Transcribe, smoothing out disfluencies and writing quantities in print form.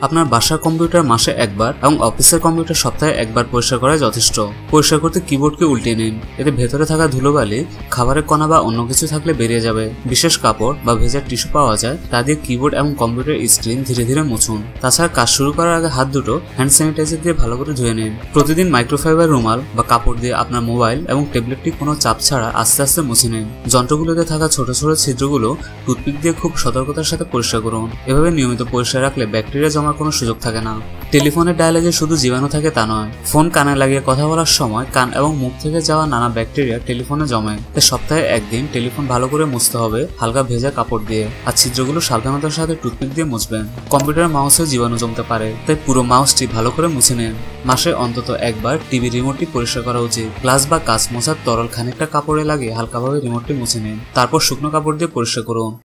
আপনার বাসার কম্পিউটার মাসে একবার এবং অফিসের কম্পিউটার সপ্তাহে একবার পরিষ্কার করা যথেষ্ট। পরিষ্কার করতে কিবোর্ডকে উল্টিয়ে নিন। এতে ভেতরে থাকা ধুলোবালি, খাবারের কণা বা অন্য কিছু থাকলে বেরিয়ে যাবে। বিশেষ কাপড় বা ভেজা টিস্যু পাওয়া যায়, তা দিয়ে কিবোর্ড এবং কম্পিউটার স্ক্রিন ধীরে ধীরে মুছুন। তাছাড়া কাজ শুরু করার আগে হাত দুটো হ্যান্ড স্যানিটাইজার দিয়ে ভালো করে ধুয়ে নিন। প্রতিদিন মাইক্রোফাইবার রুমাল বা কাপড় দিয়ে আপনার মোবাইল এবং ট্যাবলেটটি কোনো চাপ ছাড়া আস্তে আস্তে মুছে নিন। যন্ত্রগুলোতে থাকা ছোট ছোট ছিদ্রগুলো টুথপিক দিয়ে খুব সতর্কতার সাথে পরিষ্কার করুন। এভাবে নিয়মিত পরিষ্কার রাখলে ব্যাকটেরিয়া জমার কোনো সুযোগ থাকে না। টেলিফোনের ডায়ালগে শুধু জীবাণু থাকে তা নয়, ফোন কানে লাগিয়ে কথা বলার সময় কান এবং মুখ থেকে যাওয়া নানা ব্যাকটেরিয়া টেলিফোনে জমে। তাই সপ্তাহে একদিন টেলিফোন ভালো করে মুছতে হবে হালকা ভেজা কাপড় দিয়ে, আর ছিদ্রগুলো সাবধানতার সাথে টুথপিক দিয়ে মুছবেন। কম্পিউটার মাউসেও জীবাণু জমতে পারে, তাই পুরো মাউসটি ভালো করে মুছে নিন। মাসে অন্তত একবার টিভি রিমোটটি পরিষ্কার করা উচিত। গ্লাস বা কাঁচ মোছার তরল খানিকটা কাপড়ে লাগিয়ে হালকাভাবে রিমোটটি মুছে নিন। তারপর শুকনো কাপড় দিয়ে পরিষ্কার করুন।